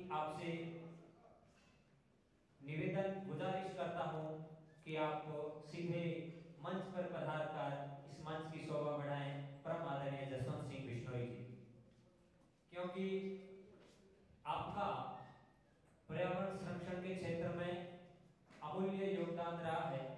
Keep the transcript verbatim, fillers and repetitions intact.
आपसे निवेदन गुजारिश करता हूं कि आप सीधे मंच पर पधार कर इस मंच की शोभा बढ़ाएं परम आदरणीय जसवंत सिंह बिश्नोई जी, क्योंकि आपका पर्यावरण संरक्षण के क्षेत्र में अमूल्य योगदान रहा है।